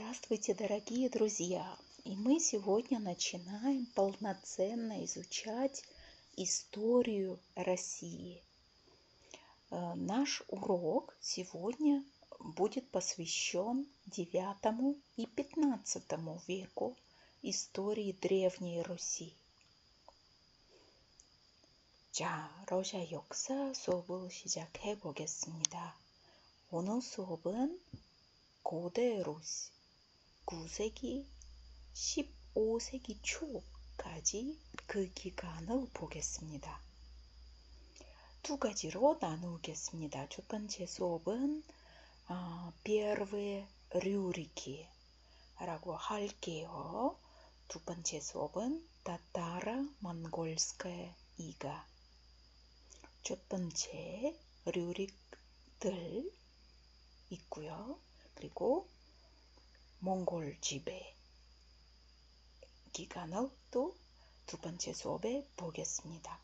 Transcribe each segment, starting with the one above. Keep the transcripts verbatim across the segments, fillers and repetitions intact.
Здравствуйте, дорогие друзья! И мы сегодня начинаем полноценно изучать историю России. Э, Наш урок сегодня будет посвящен девятому и пятнадцатому веку истории Древней Руси. 자, 러시아 역사 수업을 시작해 보겠습니다. 오늘 수업은 고대 루시 구 세기, 십오 세기 초까지 그 기간을 보겠습니다. 두 가지로 나누겠습니다. 첫 번째 수업은 어, первые рюрики 라고 할게요. 두 번째 수업은 татаро-монгольская ига. 첫 번째 류릭들 있고요. 그리고 몽골 지배 기간을 또 두 번째 수업에 보겠습니다.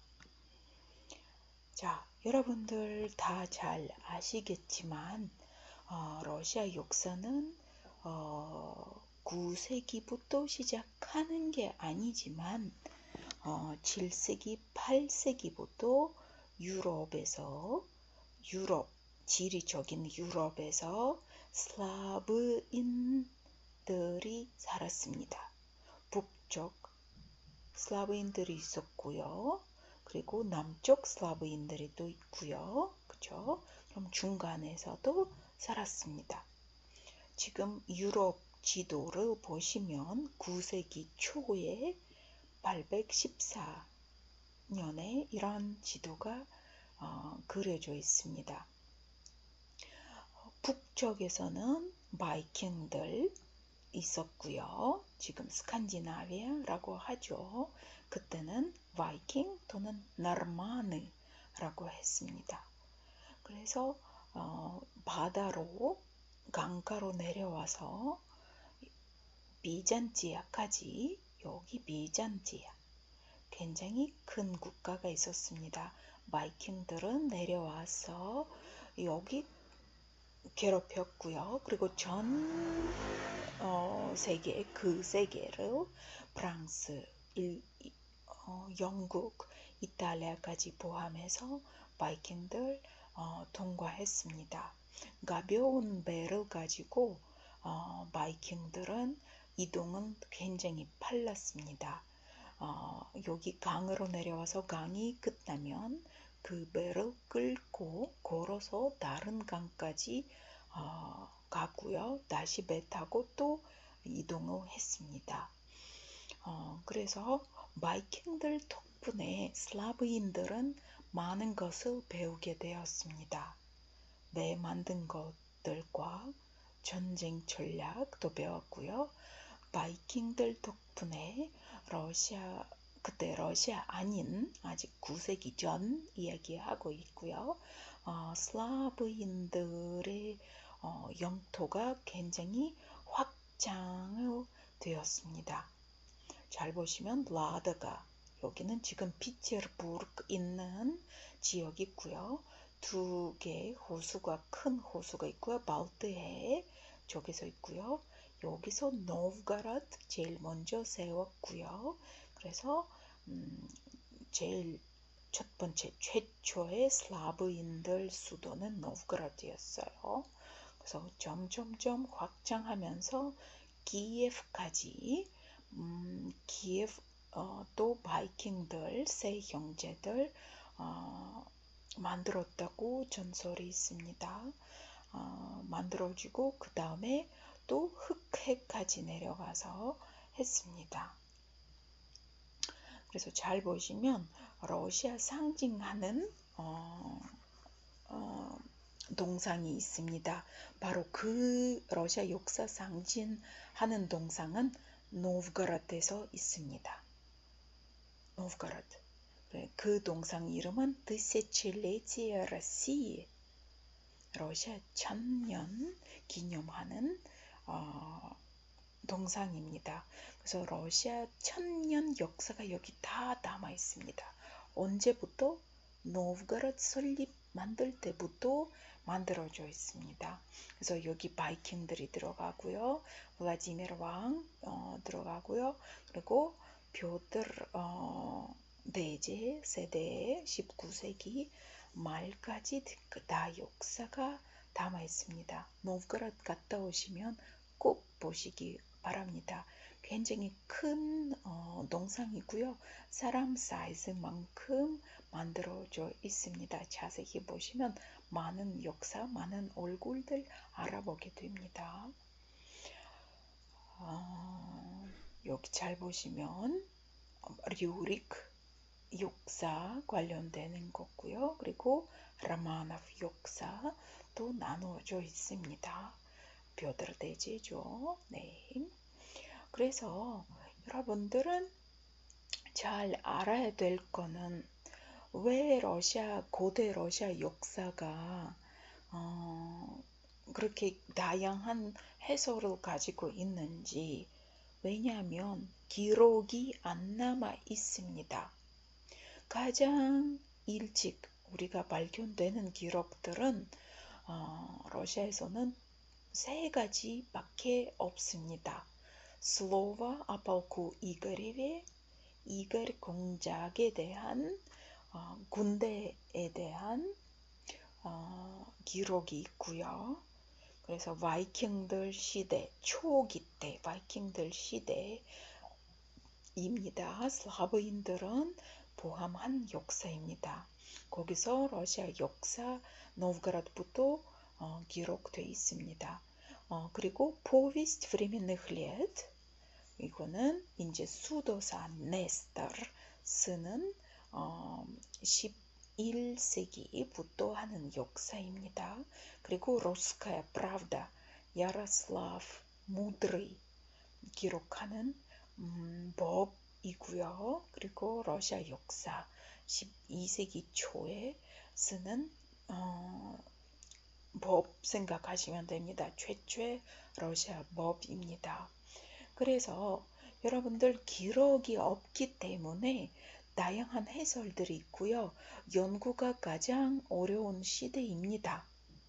자, 여러분들 다 잘 아시겠지만 어, 러시아 역사는 어, 구 세기부터 시작하는 게 아니지만 어, 칠 세기, 팔 세기부터 유럽에서 유럽, 지리적인 유럽에서 슬라브인들이 살았습니다. 북쪽 슬라브인들이 있었고요. 그리고 남쪽 슬라브인들이 또 있고요. 그죠? 그럼 중간에서도 살았습니다. 지금 유럽 지도를 보시면 구 세기 초에 팔백십사 년에 이런 지도가 어, 그려져 있습니다. 북쪽에서는 바이킹들 있었고요. 지금 스칸디나비아라고 하죠. 그때는 바이킹 또는 나르마느라고 했습니다. 그래서 어, 바다로 강가로 내려와서 비잔티아까지 여기 비잔티아 굉장히 큰 국가가 있었습니다. 바이킹들은 내려와서 여기 괴롭혔고요. 그리고 전 어, 세계, 그 세계를 프랑스, 일, 어, 영국, 이탈리아까지 포함해서 바이킹들 어, 통과했습니다. 가벼운 배를 가지고 어, 바이킹들은 이동은 굉장히 빨랐습니다. 어, 여기 강으로 내려와서 강이 끝나면 그 배를 끌고 걸어서 다른 강까지 어, 가고요. 다시 배 타고 또 이동을 했습니다. 어, 그래서 바이킹들 덕분에 슬라브인들은 많은 것을 배우게 되었습니다. 배 만든 것들과 전쟁 전략도 배웠고요. 바이킹들 덕분에 러시아 그때 러시아 아닌 아직 구 세기 전 이야기하고 있고요. 어, 슬라브인들의 어, 영토가 굉장히 확장을 되었습니다. 잘 보시면 라드가 여기는 지금 피테르부르크 있는 지역이 있고요. 두 개의 호수가 큰 호수가 있고요. 발트해 저기서 있고요. 여기서 노브가라드 제일 먼저 세웠고요. 그래서 음, 제일 첫 번째 최초의 슬라브인들 수도는 노브가라드였어요. 그래서 점점점 확장하면서 키예프까지 음, 키예프 어, 또 바이킹들 세 형제들 어, 만들었다고 전설이 있습니다. 어, 만들어지고 그 다음에 또 흑해까지 내려가서 했습니다. 그래서 잘 보시면 러시아 상징하는 어, 어, 동상이 있습니다. 바로 그 러시아 역사 상징하는 동상은 노브가라드에서 있습니다. 노브가라드. 그 동상 이름은 тысячелетие России, 러시아 천년 기념하는 어, 동상입니다. 그래서 러시아 천년 역사가 여기 다 남아 있습니다. 언제부터 노브가라드 설립 만들 때부터 만들어져 있습니다. 그래서 여기 바이킹들이 들어가고요, 블라디미르 왕 어, 들어가고요, 그리고 뾰들 어, 대제 세대 십구 세기 말까지 다 역사가 담아 있습니다. 노브가라드 갔다 오시면 꼭 보시기 바랍니다. 굉장히 큰 어, 동상이고요. 사람 사이즈만큼 만들어져 있습니다. 자세히 보시면 많은 역사, 많은 얼굴들 알아보게 됩니다. 어, 여기 잘 보시면 류릭 역사 관련되는 거고요. 그리고 라마노프 역사도 나누어져 있습니다. 벼들 대제죠. 네. 그래서 여러분들은 잘 알아야 될 거는 왜 러시아, 고대 러시아 역사가 어, 그렇게 다양한 해석을 가지고 있는지, 왜냐하면 기록이 안 남아 있습니다. 가장 일찍 우리가 발견되는 기록들은 어, 러시아에서는 세 가지밖에 없습니다. 슬로바 아팔쿠 이거리의 이걸 공작에 대한 어, 군대에 대한 어, 기록이 있고요. 그래서 바이킹들 시대, 초기 때 바이킹들 시대입니다. 슬라브인들은 포함한 역사입니다. 거기서 러시아 역사 노브가라드부터 어, 기록되어 있습니다. 어, 그리고 포비스트 временных лет, 이거는 이제 수도사 네스터 쓰는 어, 십일 세기부터 하는 역사입니다. 그리고 로스카야 프라브다, 야로슬라프 무드르이 기록하는 음, 법이고요. 그리고 러시아 역사 십이 세기 초에 쓰는 어, 법 생각하시면 됩니다. 최초의 러시아 법입니다. 그래서 여러분들 기록이 없기 때문에 다양한 해설들이 있고요. 연구가 가장 어려운 시대입니다.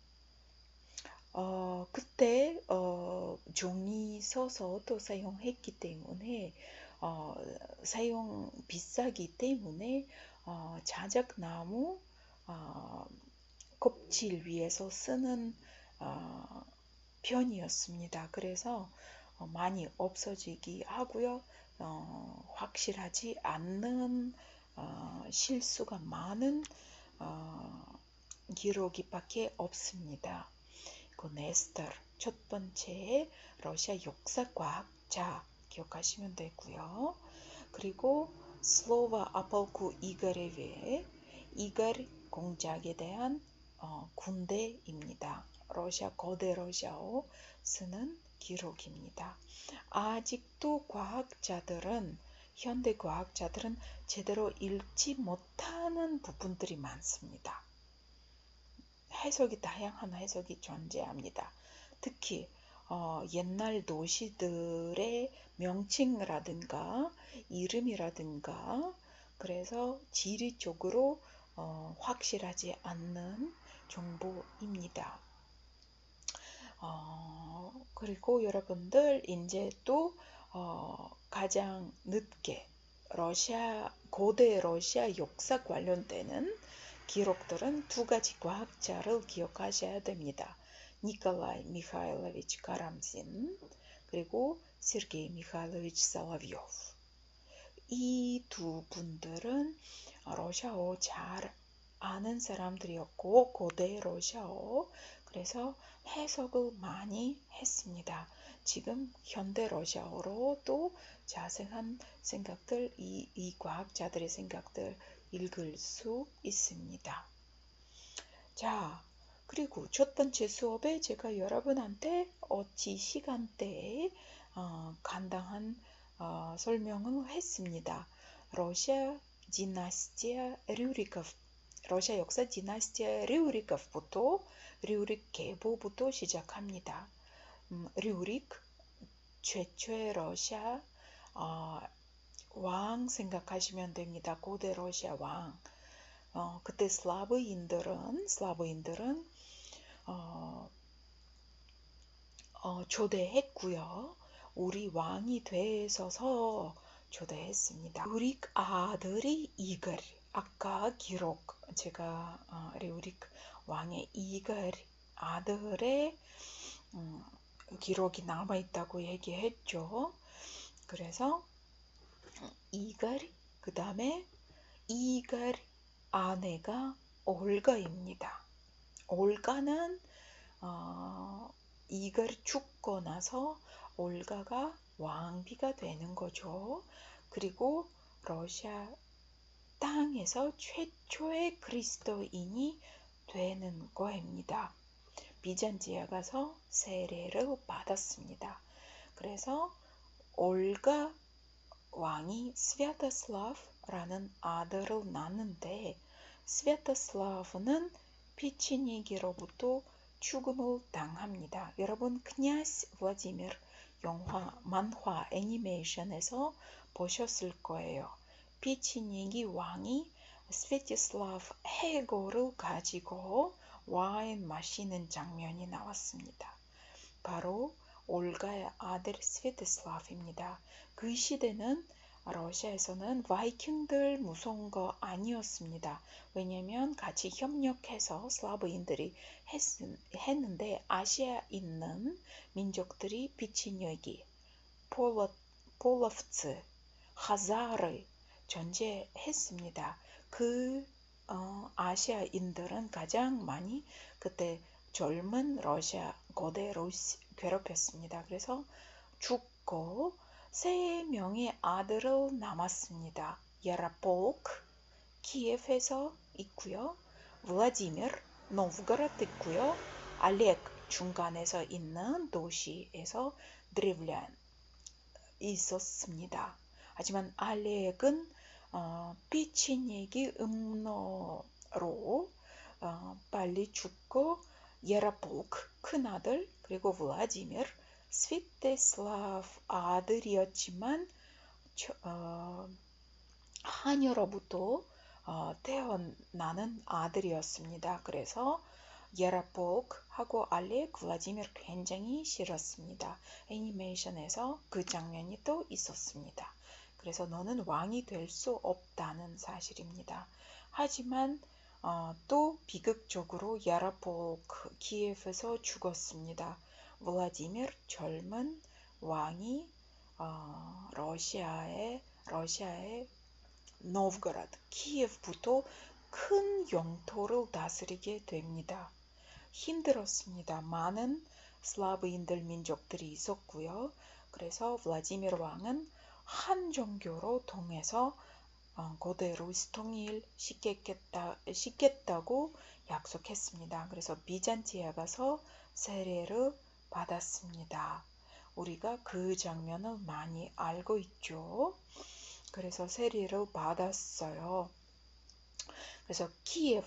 어, 그때 어, 종이 서서도 사용했기 때문에 어, 사용 비싸기 때문에 어, 자작나무 어, 껍질 위에서 쓰는 어, 편이었습니다. 그래서 어, 많이 없어지기 하고요. 어, 확실하지 않는 어, 실수가 많은 어, 기록이밖에 없습니다. 그 네스터 첫 번째 러시아 역사과학자 기억하시면 되고요. 그리고 슬로바 아팔쿠 이거레베 이걸 공작에 대한 어, 군대입니다. 러시아 거대 러시아어 쓰는 기록입니다. 아직도 과학자들은 현대 과학자들은 제대로 읽지 못하는 부분들이 많습니다. 해석이 다양한 해석이 존재합니다. 특히 어, 옛날 도시들의 명칭이라든가 이름이라든가, 그래서 지리적으로 어, 확실하지 않는 정보입니다. 어, 그리고 여러분들 이제 또 어, 가장 늦게 러시아 고대 러시아 역사 관련되는 기록들은 두 가지 과학자를 기억하셔야 됩니다. 니콜라이 미하일로비치 카람진 그리고 세르게이 미하일로비치 솔овьев. 이 두 분들은 러시아어 잘 아는 사람들이었고 고대 러시아어, 그래서 해석을 많이 했습니다. 지금 현대 러시아어로 또 자세한 생각들, 이, 이 과학자들의 생각들 읽을 수 있습니다. 자, 그리고 첫 번째 수업에 제가 여러분한테 어찌 시간대에 어, 간단한 어, 설명을 했습니다. 러시아 디나스티아 류리코프, 러시아 역사 디나스티아 류리코프부터 류릭 계보부터 시작합니다. 음, 류릭 최초의 러시아 어, 왕 생각하시면 됩니다. 고대 러시아 왕. 어, 그때 슬라브인들은 슬라브인들은 어, 어, 초대했고요. 우리 왕이 되셔서 초대했습니다. 우리 아들이 이글, 아까 기록 제가 어, 우리 왕의 이글 아들의 음, 기록이 남아 있다고 얘기했죠. 그래서 이글, 그 다음에 이글 아내가 올가입니다. 올가는 어, 이글 죽고 나서 올가가 왕비가 되는 거죠. 그리고 러시아 땅에서 최초의 그리스도인이 되는 거입니다. 비잔티아 가서 세례를 받았습니다. 그래서 올가 왕이 스비아토슬라프라는 아들을 낳는데 스비아토슬라프는 피치니기로부터 죽음을 당합니다. 여러분 그냐스 블라디미르 영화, 만화, 애니메이션에서 보셨을 거예요. 피치니기 왕이 스비아토슬라프 해골을 가지고 와인 마시는 장면이 나왔습니다. 바로 올가의 아들 스비아토슬라프입니다. 그 시대는 러시아에서는 바이킹들 무서운 거 아니었습니다. 왜냐하면 같이 협력해서 슬라브인들이 했, 했는데 아시아에 있는 민족들이 비치녀기, 폴러, 폴로프츠, 하자르 존재했습니다. 그 어, 아시아인들은 가장 많이 그때 젊은 러시아 고대 러시 괴롭혔습니다. 그래서 죽고 세 명의 아들을 남았습니다. 야라폴크, 키예프에서 있고요. 블라디미르, 노브고로드 있고요. 알렉 중간에서 있는 도시에서 드리블란 있었습니다. 하지만 알렉은 어, 피치니기 음노로 어, 빨리 죽고 예라폴크 큰아들 그리고 블라디미르 스비테슬라프 아들이었지만 어, 하녀로부터 어, 태어나는 아들이었습니다. 그래서 예라폴크하고 알렉 블라디미르 굉장히 싫었습니다. 애니메이션에서 그 장면이 또 있었습니다. 그래서 너는 왕이 될 수 없다는 사실입니다. 하지만 어, 또 비극적으로 야라폴크 키예프에서 죽었습니다. 블라디미르 젊은 왕이 어, 러시아의 러시아의 노브고로드, 키예프부터 큰 영토를 다스리게 됩니다. 힘들었습니다. 많은 슬라브인들 민족들이 있었고요. 그래서 블라디미르 왕은 한 종교로 통해서 어, 고대 루스 통일 시켰겠다, 시켰다고 약속했습니다. 그래서 비잔티아 가서 세례를 받았습니다. 우리가 그 장면을 많이 알고 있죠. 그래서 세례를 받았어요. 그래서 키예프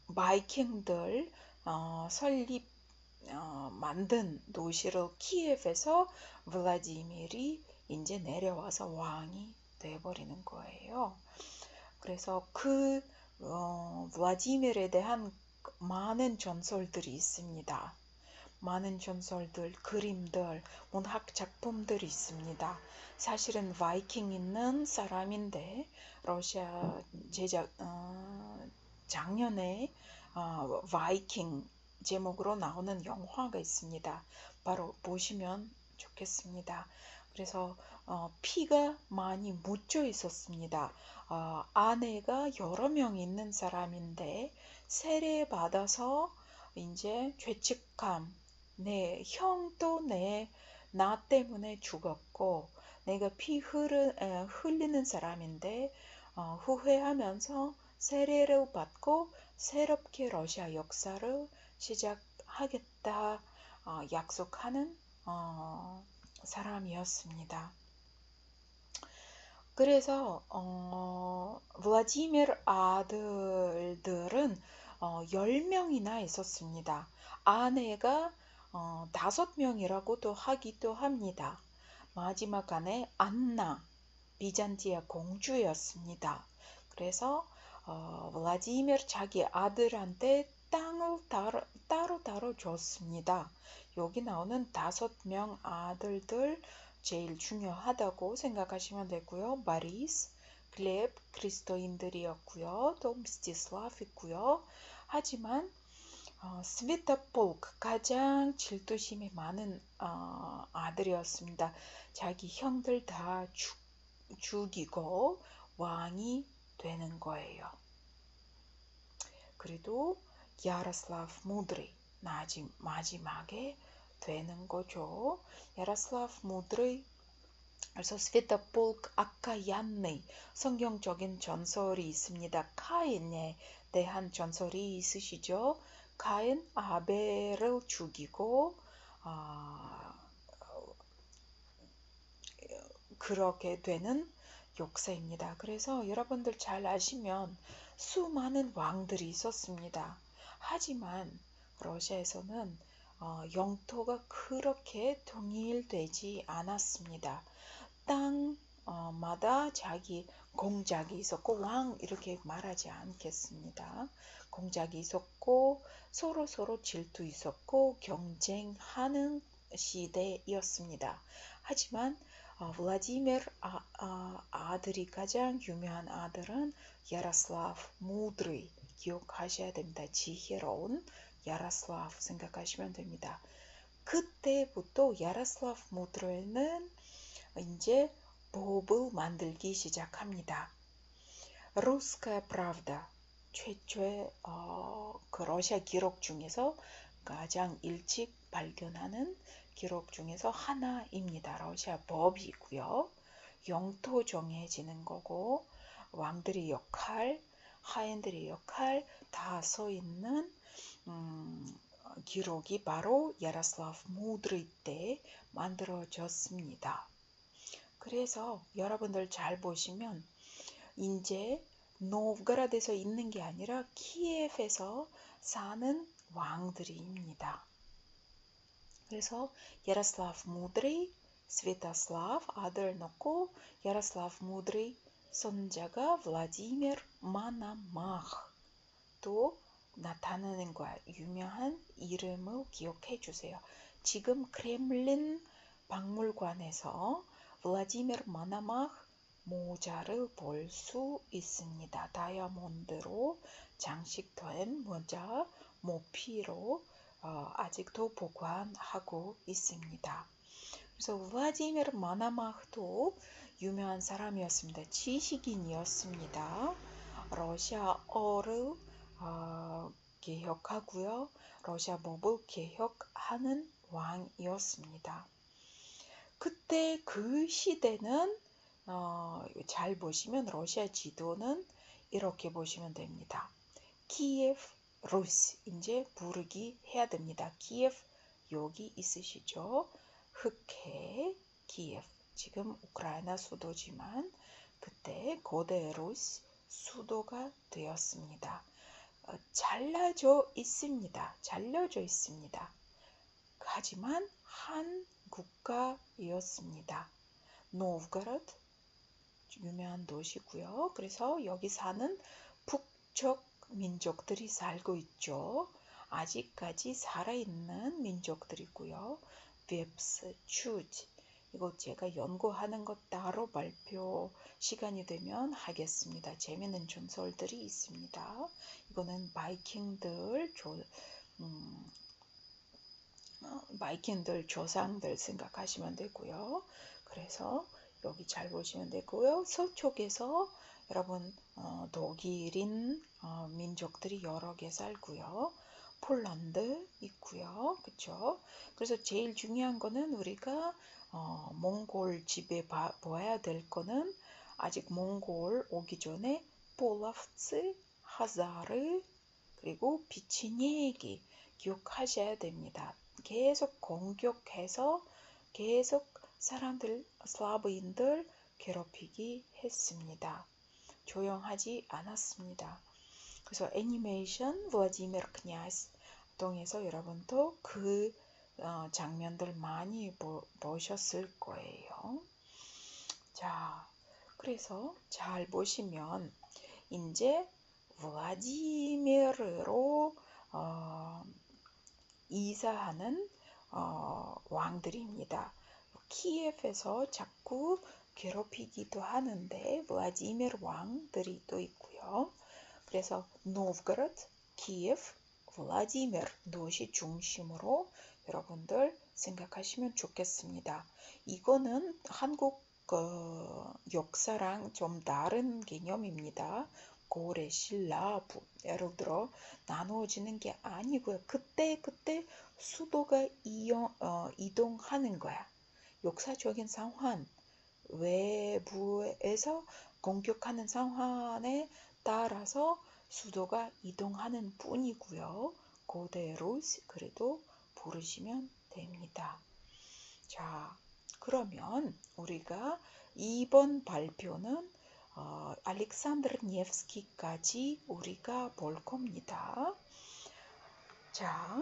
바이킹들 어, 설립 어, 만든 도시를 키예프에서 블라디미르이 이제 내려와서 왕이 돼버리는 거예요. 그래서 그 어, 블라디미르에 대한 많은 전설들이 있습니다. 많은 전설들, 그림들, 문학 작품들이 있습니다. 사실은 바이킹 있는 사람인데 러시아 제작 어, 작년에 어, 바이킹 제목으로 나오는 영화가 있습니다. 바로 보시면 좋겠습니다. 그래서 어, 피가 많이 묻혀 있었습니다. 어, 아내가 여러 명 있는 사람인데 세례 받아서 이제 죄책감, 내 형도 내 나 때문에 죽었고 내가 피 흐르, 에, 흘리는 사람인데 어, 후회하면서 세례를 받고 새롭게 러시아 역사를 시작하겠다 어, 약속하는 어, 사람이었습니다. 그래서 어, 블라디미르 아들들은 어, 열 명이나 있었습니다. 아내가 어, 다섯 명이라고도 하기도 합니다. 마지막 아내 안나, 비잔티아 공주였습니다. 그래서 어, 블라디미르 자기 아들한테 땅을 따로, 따로 따로 줬습니다. 여기 나오는 다섯 명 아들들 제일 중요하다고 생각하시면 되고요. 마리스, 글렙, 그리스도인들이었고요. 또 미스티슬라프 있고요. 하지만 어, 스비타폴크 가장 질투심이 많은 어, 아들이었습니다. 자기 형들 다 죽, 죽이고 왕이 되는 거예요. 그래도 야로슬라프 무드리 마지막에 되는 거죠. 야로슬라프 무드리 그래서 스비타폴크 아카얀네 성경적인 전설이 있습니다. 카인에 대한 전설이 있으시죠. 카인 아벨을 죽이고 어, 그렇게 되는 역사입니다. 그래서 여러분들 잘 아시면 수많은 왕들이 있었습니다. 하지만 러시아에서는 어, 영토가 그렇게 통일되지 않았습니다. 땅마다 자기 공작이 있었고 왕 이렇게 말하지 않겠습니다. 공작이 있었고 서로 서로 질투 있었고 경쟁하는 시대였습니다. 하지만 어, 블라디미르 아, 아, 아들이 가장 유명한 아들은 야로슬라프 무드리 기억하셔야 됩니다. 지혜로운 야로슬라프 생각하시면 됩니다. 그때부터 야로슬라프 무드리는 이제 법을 만들기 시작합니다. 루스카야 프라브다 최초의 어, 그 러시아 기록 중에서 가장 일찍 발견하는 기록 중에서 하나입니다. 러시아 법이고요. 영토 정해지는 거고 왕들의 역할, 하인들의 역할 다 써 있는 음, 기록이 바로 야로슬라프 무드리 때 만들어졌습니다. 그래서 여러분들 잘 보시면 이제 노브가라드에서 있는 게 아니라 키예프에서 사는 왕들입니다. 그래서 야로슬라프 무드리, 스비타슬라프 아들 넣고 야로슬라프 무드리 손자가 블라디미르 마나마흐 또 나타나는 거야. 유명한 이름을 기억해 주세요. 지금 크렘린 박물관에서 블라디미르 마나마흐 모자를 볼 수 있습니다. 다이아몬드로 장식된 모자 모피로 어, 아직도 보관하고 있습니다. 그래서 블라디미르 마나마흐도 유명한 사람이었습니다. 지식인이었습니다. 러시아어를 어, 개혁하고요. 러시아 법을 개혁하는 왕이었습니다. 그때 그 시대는 어, 잘 보시면 러시아 지도는 이렇게 보시면 됩니다. 키예프, 루스 이제 부르기 해야 됩니다. 키예프 여기 있으시죠? 흑해 키예프 지금 우크라이나 수도지만 그때 고대 루스 수도가 되었습니다. 어, 잘라져 있습니다. 잘려져 있습니다. 하지만 한 국가이었습니다. 노브가라드 유명한 도시고요. 그래서 여기 사는 북쪽 민족들이 살고 있죠. 아직까지 살아있는 민족들이고요. 웹스, 추지 이거 제가 연구하는 것 따로 발표 시간이 되면 하겠습니다. 재미있는 전설들이 있습니다. 이거는 바이킹들 조, 음, 바이킹들 조상들 생각하시면 되고요. 그래서 여기 잘 보시면 되고요. 서쪽에서 여러분 어, 독일인 어, 민족들이 여러 개 살고요. 폴란드 있고요. 그렇죠? 그래서 제일 중요한 거는 우리가 어, 몽골 지배 봐, 봐야 될 거는 아직 몽골 오기 전에 폴라프츠, 하자르 그리고 비치니에기 기억하셔야 됩니다. 계속 공격해서 계속 사람들, 슬라브인들 괴롭히기 했습니다. 조용하지 않았습니다. 그래서 애니메이션 블라디미르 크냐즈 통해서 여러분도 그 어, 장면들 많이 보, 보셨을 거예요. 자, 그래서 잘 보시면 이제 블라디미르로 어, 이사하는 어, 왕들입니다. 키예프에서 자꾸 괴롭히기도 하는데 블라디미르 왕들이 또 있고요. 그래서 노브고로드, 키예프, 블라디미르 도시 중심으로 여러분들 생각하시면 좋겠습니다. 이거는 한국 어, 역사랑 좀 다른 개념입니다. 고래, 신라, 부, 예를 들어 나누어지는 게 아니고요. 그때 그때 수도가 이용, 어, 이동하는 거야. 역사적인 상황, 외부에서 공격하는 상황에 따라서 수도가 이동하는 뿐이고요. 그대로 그래도 부르시면 됩니다. 자, 그러면 우리가 이번 발표는 어, 알렉산드르 니에프스키까지 우리가 볼 겁니다. 자,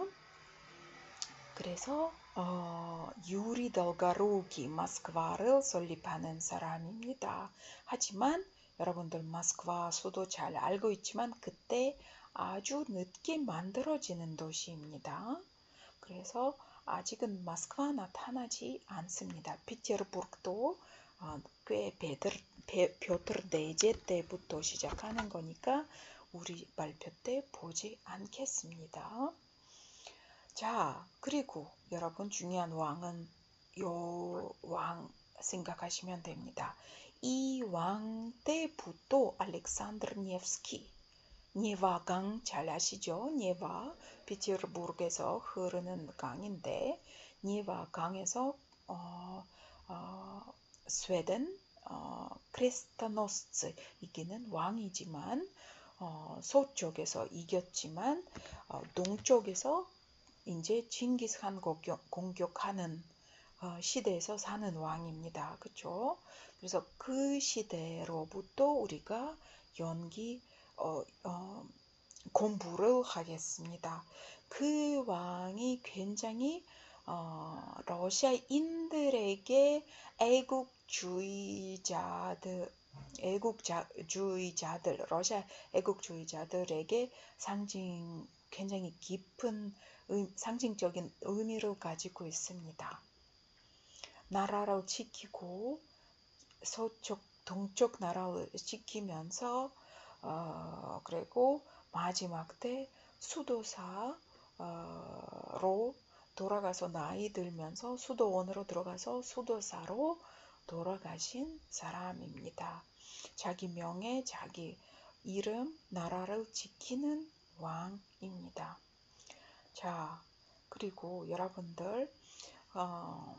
그래서 어, 유리 덜가루기 모스크바를 설립하는 사람입니다. 하지만 여러분들 모스크바 수도 잘 알고 있지만 그때 아주 늦게 만들어지는 도시입니다. 그래서 아직은 모스크바 나타나지 않습니다. 피테르부르크도 어, 꽤 베들, 베, 표트르 네제 때부터 시작하는 거니까 우리 발표 때 보지 않겠습니다. 자, 그리고 여러분 중요한 왕은 요 왕 생각하시면 됩니다. 이 왕 때부터 알렉산드르 니에프스키, 니에바강 잘 아시죠? 니에바, 피테르부르크에서 흐르는 강인데 니에바 강에서 어, 어, 스웨덴 어, 크레스타노스츠 이기는 왕이지만 어, 서쪽에서 이겼지만 어, 동쪽에서 이제 징기스칸 공격, 공격하는 어, 시대에서 사는 왕입니다. 그렇죠? 그래서 그 시대로부터 우리가 연기 어, 어, 공부를 하겠습니다. 그 왕이 굉장히 어, 러시아인들에게 애국주의자들 애국주의자들 러시아 애국주의자들에게 상징 굉장히 깊은 의, 상징적인 의미를 가지고 있습니다. 나라를 지키고 서쪽, 동쪽 나라를 지키면서 어, 그리고 마지막 때 수도사로 돌아가서 나이 들면서 수도원으로 들어가서 수도사로 돌아가신 사람입니다. 자기 명예, 자기 이름, 나라를 지키는 왕입니다. 자, 그리고 여러분들 어,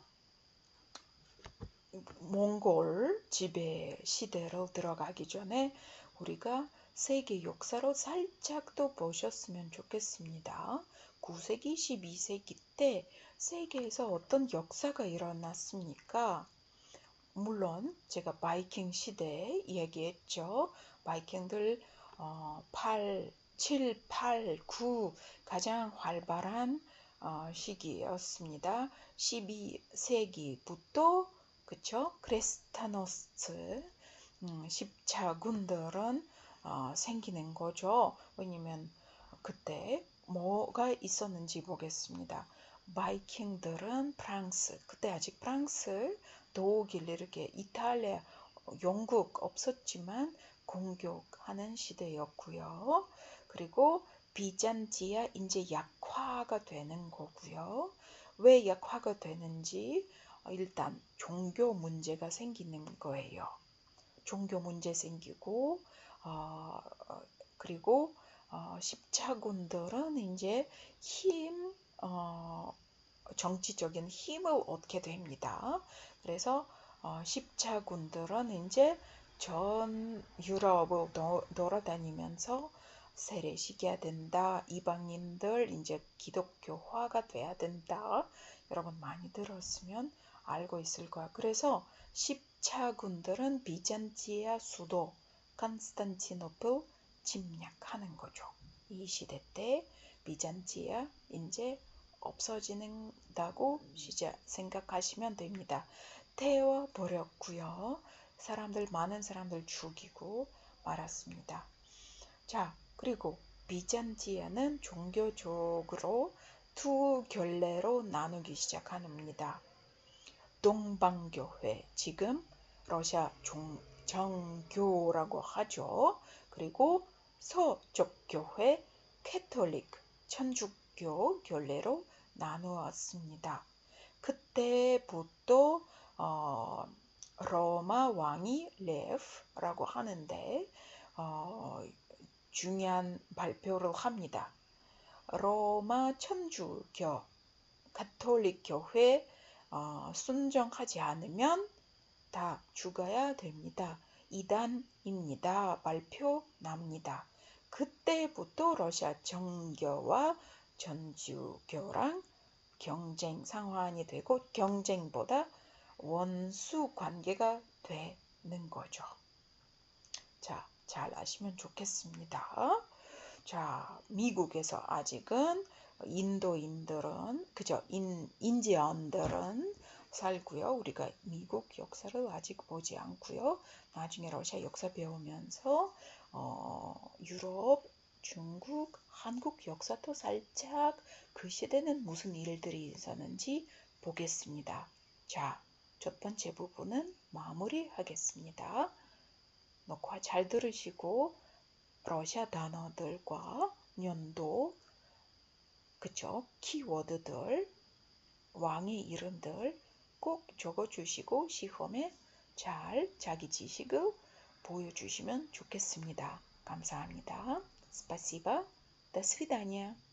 몽골 지배 시대로 들어가기 전에 우리가 세계 역사로 살짝 또 보셨으면 좋겠습니다. 구 세기, 십이 세기 때 세계에서 어떤 역사가 일어났습니까? 물론 제가 바이킹 시대 얘기했죠. 바이킹들 어, 팔, 칠, 팔, 구 가장 활발한 어, 시기였습니다. 십이 세기부터 그쵸? 크레스타노스트 음, 십자군들은 어, 생기는 거죠. 왜냐면 그때 뭐가 있었는지 보겠습니다. 바이킹들은 프랑스, 그때 아직 프랑스, 독일 이렇게 이탈리아, 영국 없었지만 공격하는 시대였고요. 그리고 비잔티아 이제 약화가 되는 거고요. 왜 약화가 되는지 일단 종교 문제가 생기는 거예요. 종교 문제 생기고 어, 그리고 어, 십자군들은 이제 힘 어, 정치적인 힘을 얻게 됩니다. 그래서 어, 십자군들은 이제 전 유럽을 도, 돌아다니면서 세례시켜야 된다. 이방인들 이제 기독교화가 돼야 된다. 여러분 많이 들었으면 알고 있을 거야. 그래서 십자군들은 비잔티아 수도 컨스탄티노플 침략하는 거죠. 이 시대 때 비잔티아 이제 없어진다고 시작 생각하시면 됩니다. 태워 버렸고요. 사람들 많은 사람들 죽이고 말았습니다. 자, 그리고 비잔티아는 종교적으로 두 결례로 나누기 시작합니다. 동방교회, 지금 러시아 종, 정교라고 하죠. 그리고 서쪽교회, 캐톨릭, 천주교 결례로 나누었습니다. 그때부터 어, 로마 왕이 레프라고 하는데 어, 중요한 발표를 합니다. 로마 천주교, 가톨릭 교회 어, 순종하지 않으면 다 죽어야 됩니다. 이단입니다. 발표 납니다. 그때부터 러시아 정교와 천주교랑 경쟁 상황이 되고 경쟁보다 원수 관계가 되는 거죠. 자, 잘 아시면 좋겠습니다. 자, 미국에서 아직은 인도인들은, 그죠? 인, 인디언들은 살고요. 우리가 미국 역사를 아직 보지 않고요. 나중에 러시아 역사 배우면서 어, 유럽, 중국, 한국 역사도 살짝 그 시대는 무슨 일들이 있었는지 보겠습니다. 자, 첫 번째 부분은 마무리하겠습니다. 녹화 잘 들으시고 러시아 단어들과 연도, 그쵸? 키워드들, 왕의 이름들 꼭 적어주시고 시험에 잘 자기 지식을 보여주시면 좋겠습니다. 감사합니다. Спасибо. До свидания.